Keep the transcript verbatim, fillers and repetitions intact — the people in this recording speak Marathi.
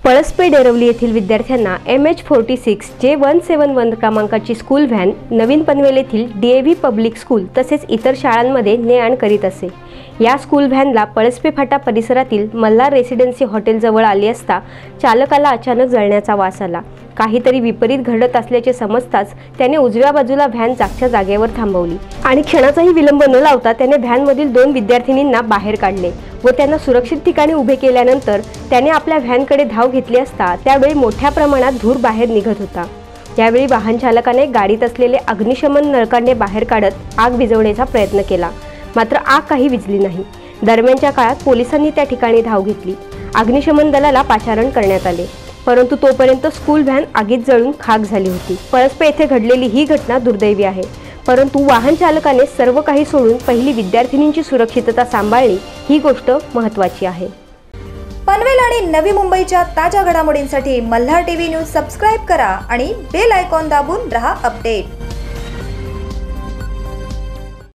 पळसपे डेरवली येथील विद्यार्थ्यांना M H forty six J one seven one क्रमांकाची स्कूल व्हॅन नवीन पनवेल येथील D A V public school तसेच इतर शाळांमध्ये ने आण करीत असे। या स्कूल व्हॅनला पळसपे फाटा परिसरातील मल्हार रेसिडेन्सी हॉटेलजवळ आली असता चालकाला अचानक जळण्याचा वास आला। काहीतरी विपरीत घडत असल्याचे समजताच त्याने उजव्या बाजूला व्हॅन जागच्या जागेवर थांबवली आणि क्षणाचाही विलंब न लावता त्याने व्हॅनमधील दोन विद्यार्थिनींना बाहेर काढले व त्यांना सुरक्षित ठिकाणी उभे केल्यानंतर त्याने आपल्या व्हॅनकडे धाव घेतली असता त्यावेळी मोठ्या प्रमाणात धूर बाहेर निघत होता। यावेळी वाहन चालकाने गाडीत असलेले अग्निशमन नळकांडे बाहेर काढत आग विझवण्याचा प्रयत्न केला, मात्र आग काही विझली नाही। दरम्यानच्या काळात पोलिसांनी त्या ठिकाणी धाव घेतली। अग्निशमन दलाला पाचारण करण्यात आले, परंतु तोपर्यंत स्कूल व्हॅन आगीत जळून खाक झाली होती। पळसपे येथे घडलेली ही घटना दुर्दैवी आहे, परंतु वाहन चालकाने सर्व काही सोडून पहिली विद्यार्थिनींची सुरक्षितता सांभाळली ही गोष्ट महत्त्वाची आहे। पनवेल आणि नवी मुंबईच्या ताज्या घडामोडींसाठी मल्हार टीव्ही न्यूज सबस्क्राइब करा आणि बेल आयकॉन दाबून रहा अपडेट।